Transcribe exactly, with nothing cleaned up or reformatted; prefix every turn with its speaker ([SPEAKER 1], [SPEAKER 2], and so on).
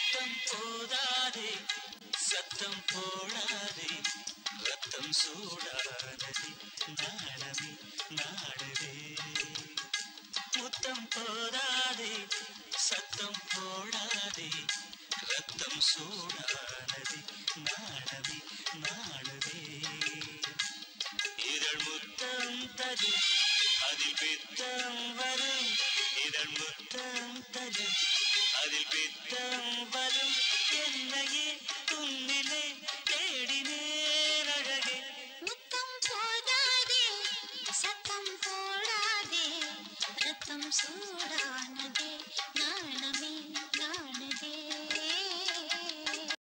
[SPEAKER 1] முத்தம் போதாதே சத்தம் போடாதே ரத்தம் சூடானதே நாணமே நாடுதே முத்தம் போதாதே சத்தம் போடாதே ரத்தம் சூடானதே நாணமே நாடுதே இதழ் முத்தம் தரு அதில் பித்தம் வரும் இதழ் முத்தம் தரு அதில் பித்தம் வரும் என்னையே உன்னிலே